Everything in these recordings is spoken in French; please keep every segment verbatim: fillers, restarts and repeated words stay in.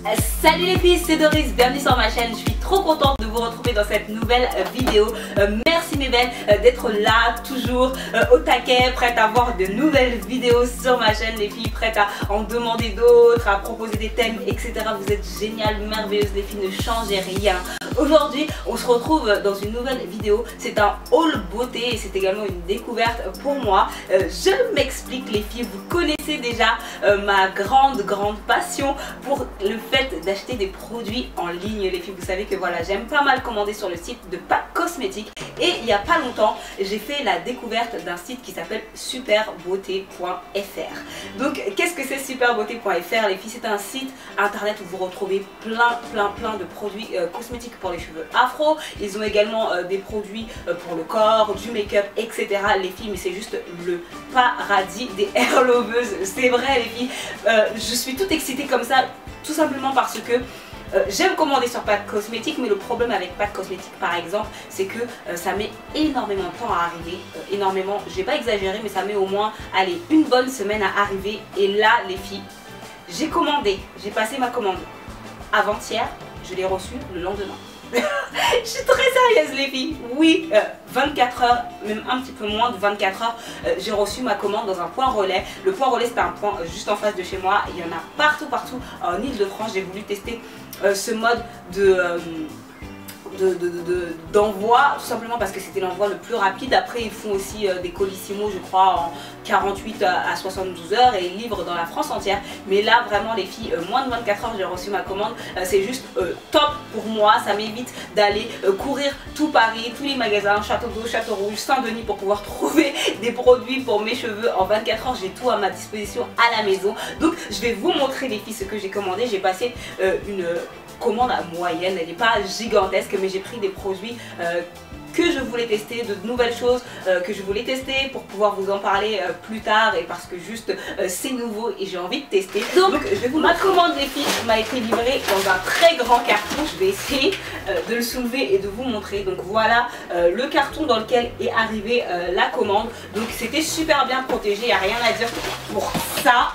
Salut les filles, c'est Doris, bienvenue sur ma chaîne. Je suis trop contente de vous retrouver dans cette nouvelle vidéo. euh, Merci mes belles euh, d'être là, toujours euh, au taquet, prête à voir de nouvelles vidéos sur ma chaîne. Les filles prêtes à en demander d'autres, à proposer des thèmes, et cetera. Vous êtes géniales, merveilleuses les filles, ne changez rien. Aujourd'hui, on se retrouve dans une nouvelle vidéo. C'est un haul beauté et c'est également une découverte pour moi. Euh, je m'explique les filles, vous connaissez déjà euh, ma grande grande passion pour le fait d'acheter des produits en ligne les filles. Vous savez que voilà, j'aime pas mal commander sur le site de Pack Cosmétiques et il n'y a pas longtemps, j'ai fait la découverte d'un site qui s'appelle super beauté point F R. Donc qu'est-ce que c'est super beauté point F R les filles? C'est un site internet où vous retrouvez plein plein plein de produits euh, cosmétiques pour les cheveux afro. Ils ont également euh, des produits euh, pour le corps, du make-up, et cetera. Les filles, mais c'est juste le paradis des hair loveuses. C'est vrai les filles, euh, je suis toute excitée comme ça, tout simplement parce que Euh, j'aime commander sur Pack Cosmétiques, mais le problème avec Pack Cosmétiques par exemple, c'est que euh, ça met énormément de temps à arriver, euh, énormément, je vais pas exagérer, mais ça met au moins, allez, une bonne semaine à arriver. Et là les filles, j'ai commandé, j'ai passé ma commande avant-hier, je l'ai reçue le lendemain. Je suis très sérieuse les filles, oui, euh, vingt-quatre heures, même un petit peu moins de vingt-quatre heures, euh, j'ai reçu ma commande dans un point relais. Le point relais c'est un point euh, juste en face de chez moi, il y en a partout partout en Ile-de-France. J'ai voulu tester euh, ce mode de... Euh, d'envoi de, de, de, tout simplement parce que c'était l'envoi le plus rapide. Après ils font aussi euh, des colissimo je crois en quarante-huit à soixante-douze heures et ils livrent dans la France entière. Mais là vraiment les filles, euh, moins de vingt-quatre heures j'ai reçu ma commande. euh, c'est juste euh, top pour moi, ça m'évite d'aller euh, courir tout Paris, tous les magasins, Château d'Eau, Château Rouge, Saint-Denis pour pouvoir trouver des produits pour mes cheveux. En vingt-quatre heures j'ai tout à ma disposition à la maison. Donc je vais vous montrer les filles ce que j'ai commandé. J'ai passé euh, une commande à moyenne, elle n'est pas gigantesque, mais j'ai pris des produits euh, que je voulais tester, de nouvelles choses euh, que je voulais tester pour pouvoir vous en parler euh, plus tard, et parce que juste euh, c'est nouveau et j'ai envie de tester. Donc, Donc je vais vous ma commande les filles m'a été livrée dans un très grand carton. Je vais essayer euh, de le soulever et de vous montrer. Donc voilà euh, le carton dans lequel est arrivée euh, la commande. Donc c'était super bien protégé, il n'y a rien à dire pour ça.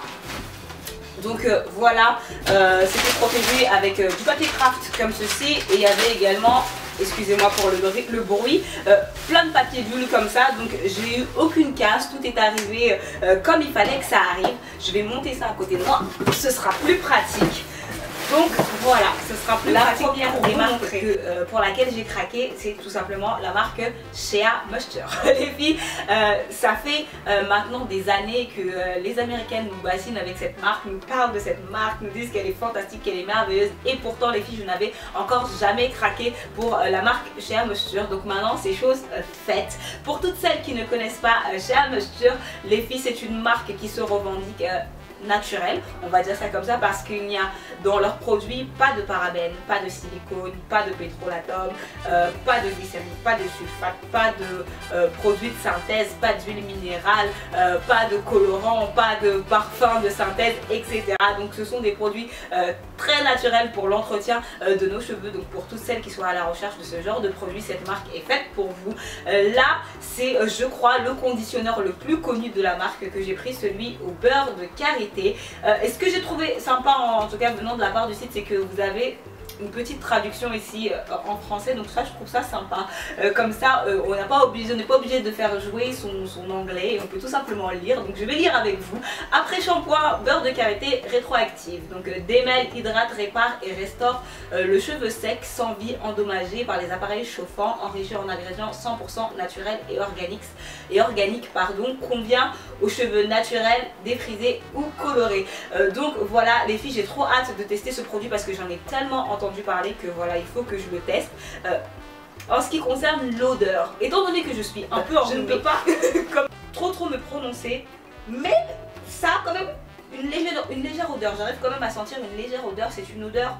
Donc euh, voilà, euh, c'était protégé avec euh, du papier craft comme ceci, et il y avait également, excusez-moi pour le, le bruit, euh, plein de papier bulle comme ça. Donc j'ai eu aucune casse, tout est arrivé euh, comme il fallait que ça arrive. Je vais monter ça à côté de moi, ce sera plus pratique. Donc voilà, ce sera plus la pratique. Première des marques que, euh, pour laquelle j'ai craqué, c'est tout simplement la marque Shea Moisture. Les filles, euh, ça fait euh, maintenant des années que euh, les Américaines nous bassinent avec cette marque, nous parlent de cette marque, nous disent qu'elle est fantastique, qu'elle est merveilleuse. Et pourtant les filles, je n'avais encore jamais craqué pour euh, la marque Shea Moisture. Donc maintenant c'est chose euh, faite. Pour toutes celles qui ne connaissent pas euh, Shea Moisture, les filles, c'est une marque qui se revendique euh, naturel, on va dire ça comme ça, parce qu'il n'y a dans leurs produits pas de parabènes, pas de silicone, pas de pétrolatum, euh, pas de glycérine, pas de sulfate, pas de euh, produits de synthèse, pas d'huile minérale, euh, pas de colorant, pas de parfum de synthèse, et cetera. Donc ce sont des produits euh, très naturels pour l'entretien euh, de nos cheveux. Donc pour toutes celles qui sont à la recherche de ce genre de produit, cette marque est faite pour vous. Euh, là c'est euh, je crois le conditionneur le plus connu de la marque que j'ai pris, celui au beurre de karité. Euh, et ce que j'ai trouvé sympa en, en tout cas venant de la part du site, c'est que vous avez une petite traduction ici euh, en français, donc ça je trouve ça sympa. Euh, comme ça euh, on n'est pas obligé, on n'est pas obligé de faire jouer son, son anglais, on peut tout simplement lire. Donc je vais lire avec vous. Après shampoing, beurre de karité rétroactive, donc euh, démêle, hydrate, répare et restaure euh, le cheveu sec sans vie endommagé par les appareils chauffants, enrichi en ingrédients cent pour cent naturels et organiques et organiques pardon, convient aux cheveux naturels, défrisés ou colorés. Euh, donc voilà les filles, j'ai trop hâte de tester ce produit parce que j'en ai tellement entendu parler que voilà, il faut que je le teste. Euh, en ce qui concerne l'odeur, étant donné que je suis un peu enrhumée, je ne peux pas comme, trop trop me prononcer, mais ça a quand même une légère, une légère odeur. J'arrive quand même à sentir une légère odeur. C'est une odeur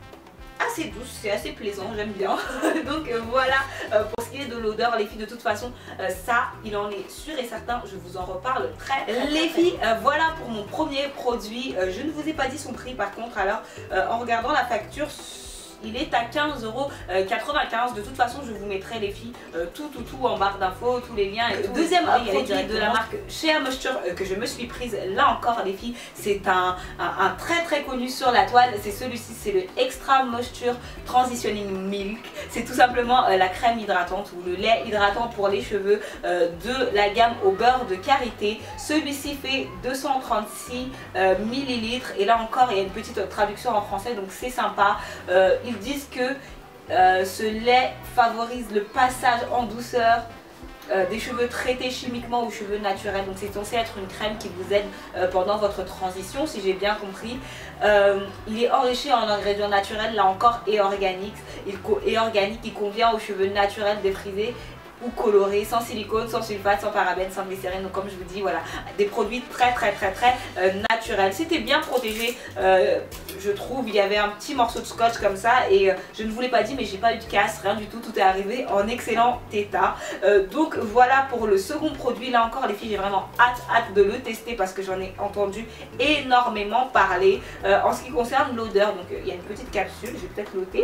assez douce, c'est assez plaisant, j'aime bien. Donc euh, voilà euh, pour ce qui est de l'odeur les filles. De toute façon euh, ça il en est sûr et certain, je vous en reparle très, très les très, filles. Euh, voilà pour mon premier produit. euh, je ne vous ai pas dit son prix par contre. Alors euh, en regardant la facture, il est à quinze euros quatre-vingt-quinze. De toute façon je vous mettrai les filles euh, tout tout tout en barre d'infos, tous les liens et tout. Deuxième oui, produit de la marque Shea Moisture euh, que je me suis prise là encore les filles, c'est un, un, un très très connu sur la toile, c'est celui-ci, c'est le Extra Moisture Transitioning Milk. C'est tout simplement euh, la crème hydratante ou le lait hydratant pour les cheveux euh, de la gamme au beurre de karité. Celui-ci fait deux cent trente-six euh, millilitres et là encore il y a une petite traduction en français donc c'est sympa. Euh, ils disent que euh, ce lait favorise le passage en douceur Euh, des cheveux traités chimiquement aux cheveux naturels. Donc c'est censé être une crème qui vous aide euh, pendant votre transition si j'ai bien compris. Euh, il est enrichi en ingrédients naturels là encore et organiques. Il, et organique, il convient aux cheveux naturels défrisés ou colorés, sans silicone, sans sulfate, sans parabènes, sans glycérine. Donc comme je vous dis, voilà, des produits très très très très euh, naturels. C'était bien protégé, euh, je trouve. Il y avait un petit morceau de scotch comme ça et euh, je ne vous l'ai pas dit mais j'ai pas eu de casse, rien du tout, tout est arrivé en excellent état. Euh, donc voilà pour le second produit. Là encore les filles, j'ai vraiment hâte hâte de le tester parce que j'en ai entendu énormément parler. Euh, en ce qui concerne l'odeur, donc euh, il y a une petite capsule, je vais peut-être l'ôter.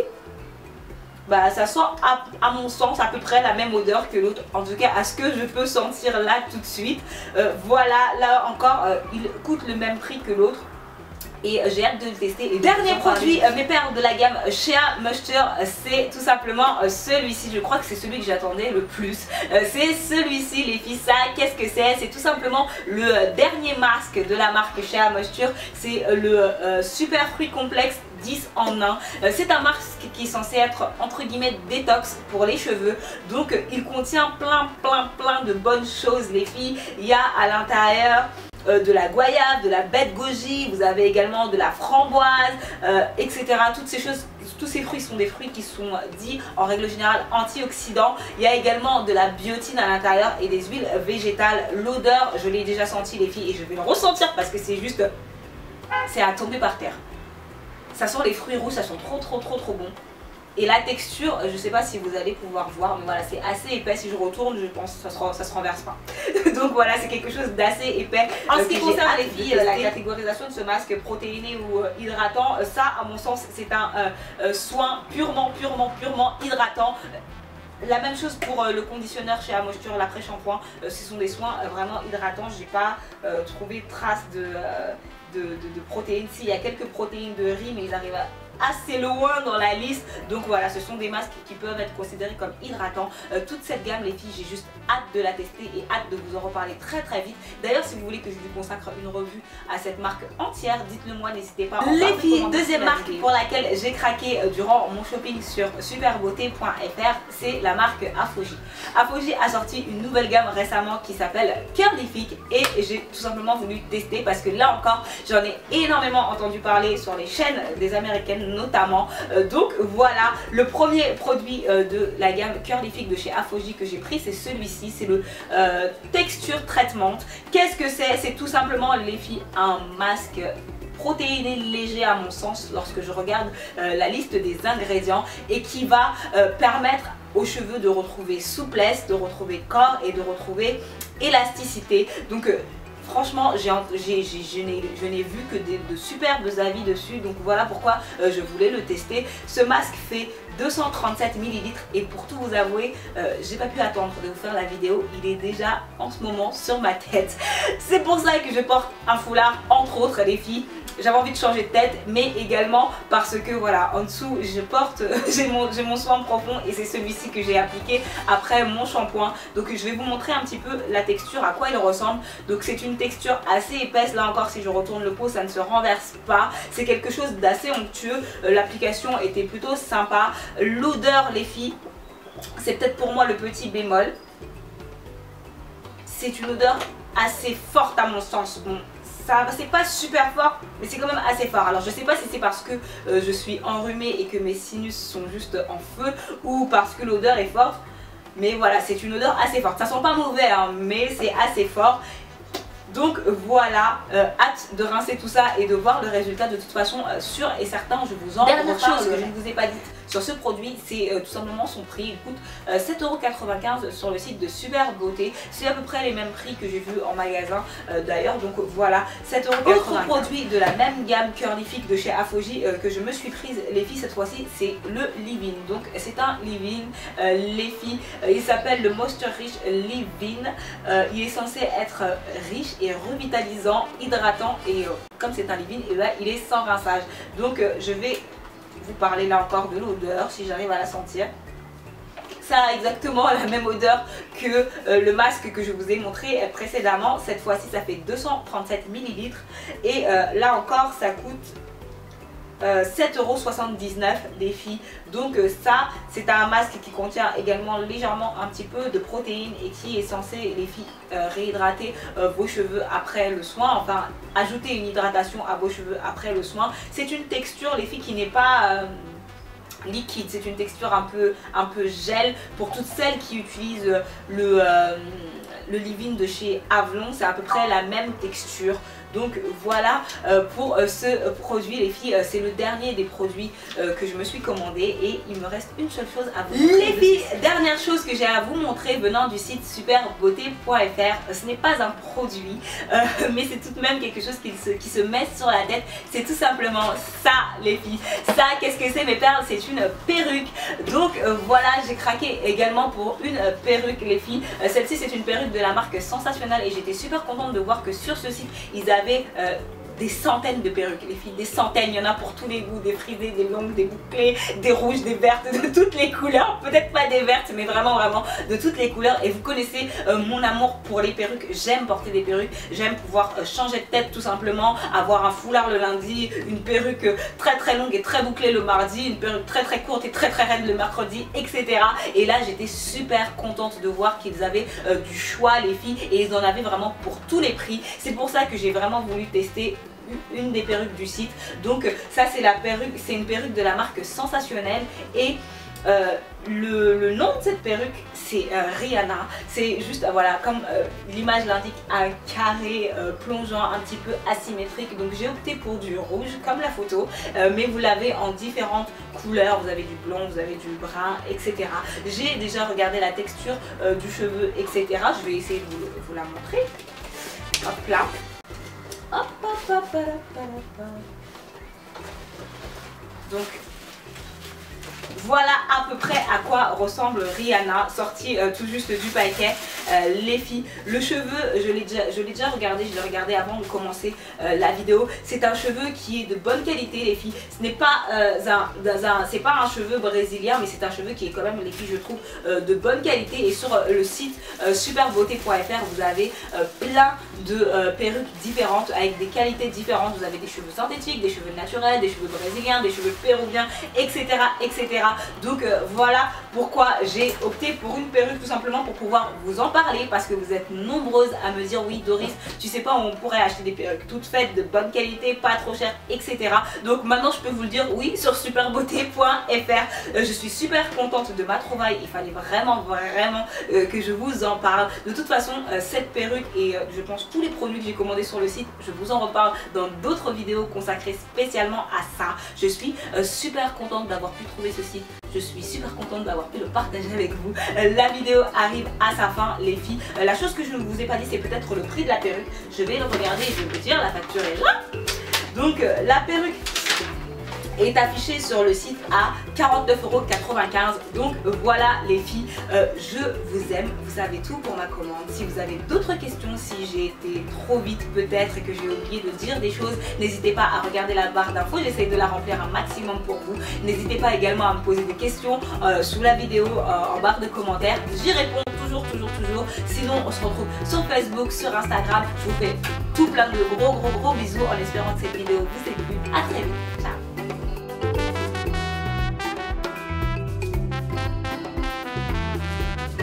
Bah, ça sent à, à mon sens à peu près la même odeur que l'autre, en tout cas à ce que je peux sentir là tout de suite. Euh, voilà, là encore euh, il coûte le même prix que l'autre et j'ai hâte de le tester. Et dernier produit, euh, mes perles de la gamme Shea Moisture, c'est tout simplement euh, celui-ci. Je crois que c'est celui que j'attendais le plus. Euh, c'est celui-ci les filles. Ça, qu'est-ce que c'est? C'est tout simplement le euh, dernier masque de la marque Shea Moisture. C'est euh, le euh, Super Fruit Complexe dix en un. Euh, c'est un masque qui est censé être entre guillemets détox pour les cheveux. Donc euh, il contient plein plein plein de bonnes choses les filles. Il y a à l'intérieur Euh, de la goyave, de la bête goji, vous avez également de la framboise, euh, et cetera. Toutes ces choses, tous ces fruits sont des fruits qui sont dits en règle générale antioxydants. Il y a également de la biotine à l'intérieur et des huiles végétales. L'odeur, je l'ai déjà senti les filles et je vais le ressentir parce que c'est juste, c'est à tomber par terre. Ça sent les fruits rouges, ça sent trop trop trop trop bon. Et la texture, je ne sais pas si vous allez pouvoir voir, mais voilà, c'est assez épais. Si je retourne, je pense que ça se, ça se renverse pas. Donc voilà, c'est quelque chose d'assez épais. En ce qui concerne les filles, la catégorisation de ce masque protéiné ou euh, hydratant, ça, à mon sens, c'est un euh, euh, soin purement, purement, purement hydratant. La même chose pour euh, le conditionneur Shea Moisture, l'après-shampoing. Euh, ce sont des soins euh, vraiment hydratants. J'ai pas euh, trouvé trace de, euh, de, de, de protéines. Si, il y a quelques protéines de riz, mais ils arrivent à assez loin dans la liste. Donc voilà, ce sont des masques qui peuvent être considérés comme hydratants. Euh, toute cette gamme les filles, j'ai juste hâte de la tester et hâte de vous en reparler très très vite. D'ailleurs si vous voulez que je lui consacre une revue à cette marque entière, dites-le moi, n'hésitez pas. Les filles, deuxième marque pour laquelle j'ai craqué durant mon shopping sur superbeauté point F R, c'est la marque Afoji. Afoji a sorti une nouvelle gamme récemment qui s'appelle Curlifique et j'ai tout simplement voulu tester parce que là encore j'en ai énormément entendu parler sur les chaînes des américaines notamment. Euh, donc voilà, le premier produit euh, de la gamme Curlifique de chez Afoji que j'ai pris, c'est celui-ci, c'est le euh, Texture Treatment. Qu'est-ce que c'est? C'est tout simplement les filles un masque protéiné léger à mon sens lorsque je regarde euh, la liste des ingrédients et qui va euh, permettre aux cheveux de retrouver souplesse, de retrouver corps et de retrouver élasticité. Donc euh, franchement, j'ai, j'ai, j'ai, je n'ai vu que des, de superbes avis dessus, donc voilà pourquoi euh, je voulais le tester. Ce masque fait deux cent trente-sept millilitres et pour tout vous avouer, euh, j'ai pas pu attendre de vous faire la vidéo, il est déjà en ce moment sur ma tête. C'est pour ça que je porte un foulard, entre autres les filles. J'avais envie de changer de tête, mais également parce que voilà, en dessous je porte, j'ai mon, j'ai mon soin profond et c'est celui-ci que j'ai appliqué après mon shampoing. Donc je vais vous montrer un petit peu la texture, à quoi il ressemble. Donc c'est une texture assez épaisse, là encore si je retourne le pot ça ne se renverse pas. C'est quelque chose d'assez onctueux, l'application était plutôt sympa. L'odeur les filles, c'est peut-être pour moi le petit bémol. C'est une odeur assez forte à mon sens. Bon, c'est pas super fort mais c'est quand même assez fort. Alors je sais pas si c'est parce que euh, je suis enrhumée et que mes sinus sont juste en feu ou parce que l'odeur est forte, mais voilà, c'est une odeur assez forte. Ça sent pas mauvais hein, mais c'est assez fort. Donc voilà, euh, hâte de rincer tout ça et de voir le résultat. De toute façon, euh, sûr et certain, je vous en reparle. Dernière chose que je ne vous ai pas dit sur ce produit, c'est euh, tout simplement son prix. Il coûte euh, sept euros quatre-vingt-quinze sur le site de Super Beauté. C'est à peu près les mêmes prix que j'ai vu en magasin euh, d'ailleurs. Donc voilà, sept euros quatre-vingt-quinze. Autre produit de la même gamme Curly Fit de chez Afoji euh, que je me suis prise, les filles, cette fois-ci, c'est le leave-in. Donc c'est un leave-in, euh, les filles. Euh, il s'appelle le Moisture Rich Leave-in. Euh, il est censé être euh, riche et revitalisant, hydratant, et euh, comme c'est un leave-in, et ben, il est sans rinçage. Donc euh, je vais vous parler là encore de l'odeur si j'arrive à la sentir. Ça a exactement la même odeur que euh, le masque que je vous ai montré euh, précédemment. Cette fois-ci ça fait deux cent trente-sept millilitres et euh, là encore ça coûte Euh, sept euros soixante-dix-neuf les filles. Donc euh, ça c'est un masque qui contient également légèrement un petit peu de protéines et qui est censé, les filles, euh, réhydrater euh, vos cheveux après le soin, enfin ajouter une hydratation à vos cheveux après le soin. C'est une texture, les filles, qui n'est pas euh, liquide, c'est une texture un peu, un peu gel pour toutes celles qui utilisent le, euh, le leave-in de chez Avalon. C'est à peu près la même texture. Donc voilà euh, pour euh, ce euh, produit les filles, euh, c'est le dernier des produits euh, que je me suis commandé et il me reste une seule chose à vous montrer. Les filles, dernière chose que j'ai à vous montrer venant du site super beauté point F R, ce n'est pas un produit euh, mais c'est tout de même quelque chose qui se, qui se met sur la tête. C'est tout simplement ça les filles. Ça, qu'est-ce que c'est mes perles? C'est une perruque. Donc euh, voilà, j'ai craqué également pour une euh, perruque les filles. Euh, Celle-ci c'est une perruque de la marque Sensationnel et j'étais super contente de voir que sur ce site ils avaient Euh, des centaines de perruques les filles, des centaines, il y en a pour tous les goûts, des frisées, des longues, des bouclées, des rouges, des vertes, de toutes les couleurs, peut-être pas des vertes mais vraiment vraiment de toutes les couleurs. Et vous connaissez euh, mon amour pour les perruques, j'aime porter des perruques, j'aime pouvoir euh, changer de tête tout simplement, avoir un foulard le lundi, une perruque euh, très très longue et très bouclée le mardi, une perruque très très courte et très très raide le mercredi, et cetera. Et là j'étais super contente de voir qu'ils avaient euh, du choix les filles et ils en avaient vraiment pour tous les prix. C'est pour ça que j'ai vraiment voulu tester une des perruques du site. Donc ça c'est la perruque, c'est une perruque de la marque Sensationnel et euh, le, le nom de cette perruque c'est euh, Rihanna. C'est juste euh, voilà, comme euh, l'image l'indique, un carré euh, plongeant un petit peu asymétrique. Donc j'ai opté pour du rouge comme la photo euh, mais vous l'avez en différentes couleurs. Vous avez du blond, vous avez du brun, et cetera. J'ai déjà regardé la texture euh, du cheveu, et cetera. Je vais essayer de vous, vous la montrer. Hop là. Hop, hop, hop, hop, hop, hop. Donc voilà à peu près à quoi ressemble Rihanna, sortie euh, tout juste du paquet. Euh, les filles, le cheveu, je l'ai déjà, je l'ai déjà regardé, je l'ai regardé avant de commencer euh, la vidéo. C'est un cheveu qui est de bonne qualité les filles. Ce n'est pas euh, un, un c'est pas un cheveu brésilien, mais c'est un cheveu qui est quand même, les filles, je trouve euh, de bonne qualité. Et sur euh, le site euh, super beauté point F R, vous avez euh, plein de euh, perruques différentes avec des qualités différentes. Vous avez des cheveux synthétiques, des cheveux naturels, des cheveux brésiliens, des cheveux péruviens, et cetera, et cetera. Donc euh, voilà pourquoi j'ai opté pour une perruque, tout simplement pour pouvoir vous en parler, parce que vous êtes nombreuses à me dire oui Doris, tu sais pas où on pourrait acheter des perruques toutes faites, de bonne qualité, pas trop chères, et cetera. Donc maintenant je peux vous le dire, oui, sur super beauté point F R. Euh, je suis super contente de ma trouvaille, il fallait vraiment vraiment euh, que je vous en parle. De toute façon euh, cette perruque et euh, je pense tous les produits que j'ai commandés sur le site, je vous en reparle dans d'autres vidéos consacrées spécialement à ça. Je suis euh, super contente d'avoir pu trouver ce site. Je suis super contente d'avoir pu le partager avec vous. La vidéo arrive à sa fin les filles. La chose que je ne vous ai pas dit, c'est peut-être le prix de la perruque. Je vais le regarder et je vais vous dire, la facture est là. Donc la perruque est affichée sur le site à quarante-neuf euros quatre-vingt-quinze. Donc voilà les filles, euh, je vous aime, vous savez tout pour ma commande. Si vous avez d'autres questions, si j'ai été trop vite peut-être et que j'ai oublié de dire des choses, n'hésitez pas à regarder la barre d'infos, j'essaie de la remplir un maximum pour vous. N'hésitez pas également à me poser des questions euh, sous la vidéo euh, en barre de commentaires, j'y réponds toujours toujours toujours. Sinon on se retrouve sur Facebook, sur Instagram. Je vous fais tout plein de gros gros gros bisous en espérant que cette vidéo vous ait plu. À très vite.